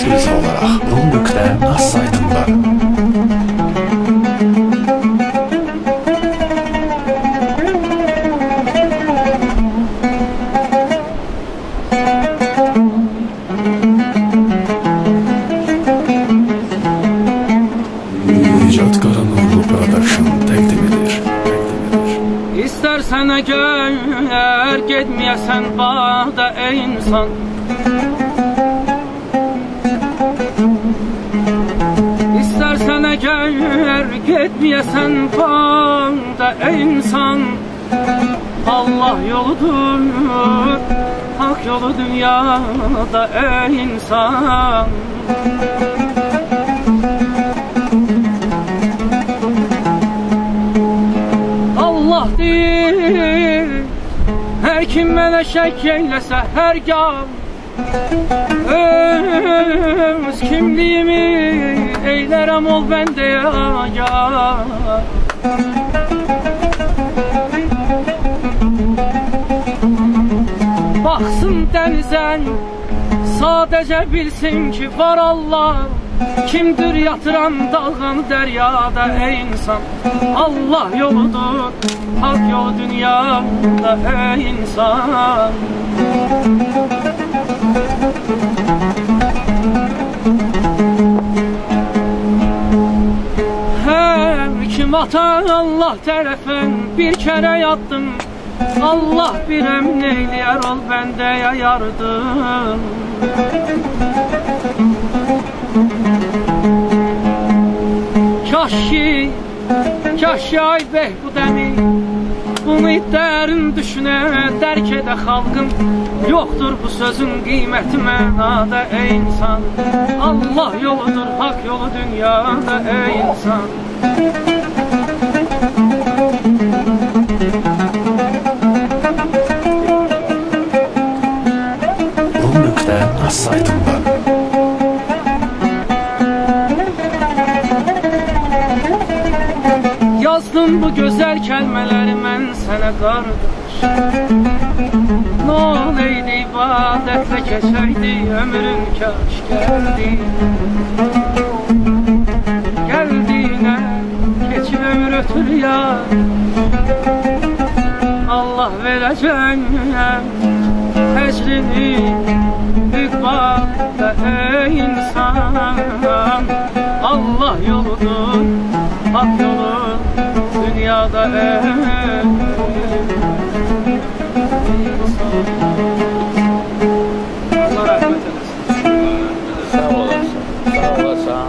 ekskluziv olaraq rum.az saytında. Nicat Qaranurlu Production təqdim edir. İstersen eğer gitmeyesen bağda ey insan, İstersen eğer gitmeyesen bağda ey insan, Allah yoludur, hak yolu dünyada ey insan. Allah deyir, her kim mənə şək eyləsə hər gam, öz kimliyimi eylərəm ol bəndə ya. Baxsın dənizən, sadəcə bilsin ki var Allah, kimdir yatıran dalğanı dəryada ey insan. Allah yoludur, hak yolu dünyada ey insan. Hər kim atan Allah tərəfən bir kərə yatdım, Allah bir əmin eyləyər ol bəndəyə yardım. Kaş ay Behbud əmi bunu dərin düşünə, dərk edə xalqım. Yoxdur bu sözün qiyməti mənada ey insan. Allah yoludur, hak yolu dünyada ey insan. Rum.az saytında. Yazdım bu gözəl kəlmələri mən sənə qardaş. Nə oleydi ibadətlə keçəydi ömrün kaş gəldi. Gəldiyinə keçib ömür ötür ya. Allah verəcək əcrini iqbalda ey insan. Allah yoludur, hak yolu dünyada ey insan. Allah rahmet eylesin. Sağ olasın, sağ olasın.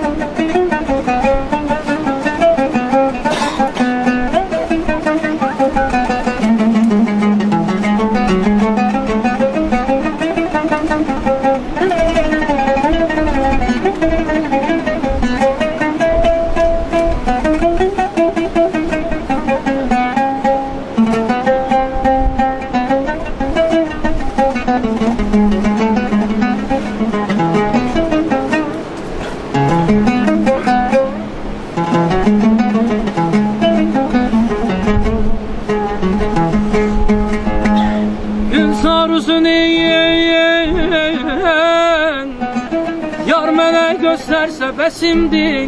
Yar mənə göstərsə bəsimdir,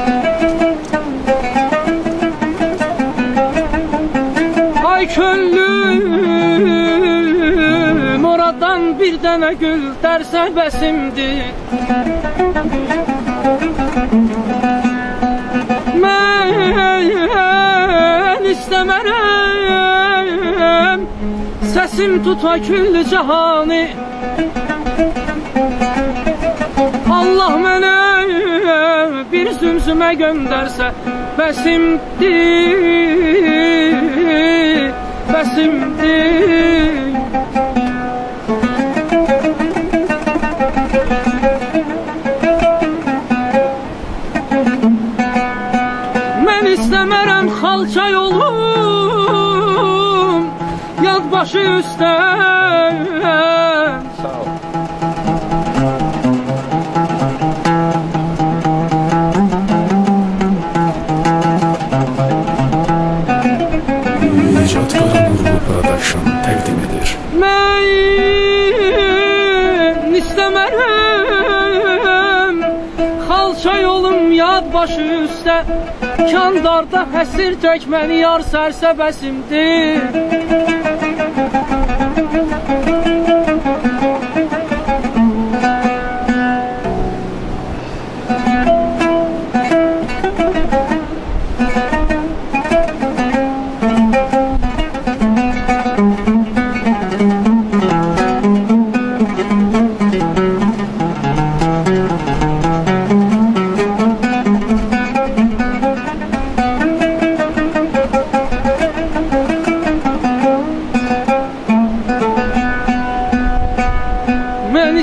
ay könlüm oradan bir dənə gül dərsə bəsimdir. Mən istəmərəm səsim tuta küllü cahanı. Allah mənə bir zümzümə göndərsə bəsimdir, bəsimdir. Mən istəmərəm xalça yolum yad başı üstə. Sağ ol. Nicat Qaranurlu Production təqdim edir. Mən istəmərəm dad başı üstə Kandarda həsir tək məni yar sərsəbəsimdir Mən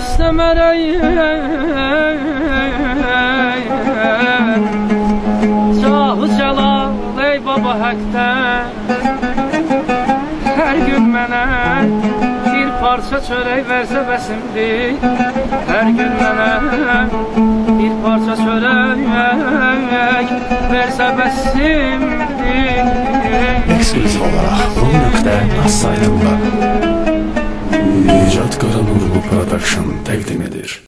istəmərəyəm Cahı cəlal ey baba həqdən Hər gün mənə bir parça çörək versə bəsimdir Hər gün mənə bir parça çörək versə bəsimdir Eksklüziv olaraq rum.az saytında İcat Qaranurlu Production təqdim edir.